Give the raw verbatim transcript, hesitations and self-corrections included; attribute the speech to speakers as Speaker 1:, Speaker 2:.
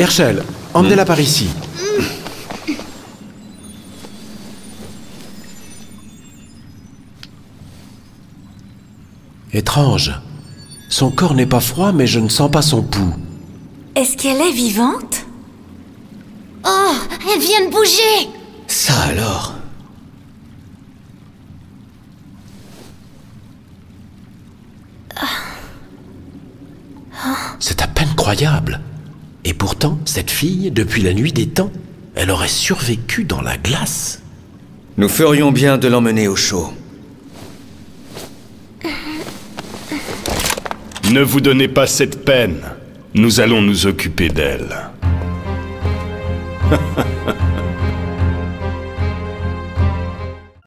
Speaker 1: Herschel, emmenez-la par ici. Étrange. Son corps n'est pas froid, mais je ne sens pas son pouls.
Speaker 2: Est-ce qu'elle est vivante?
Speaker 3: Oh, elle vient de bouger!
Speaker 4: Ça alors?
Speaker 1: C'est à peine croyable. Et pourtant, cette fille, depuis la nuit des temps, elle aurait survécu dans la glace.
Speaker 4: Nous ferions bien de l'emmener au chaud.
Speaker 5: Ne vous donnez pas cette peine. Nous allons nous occuper d'elle.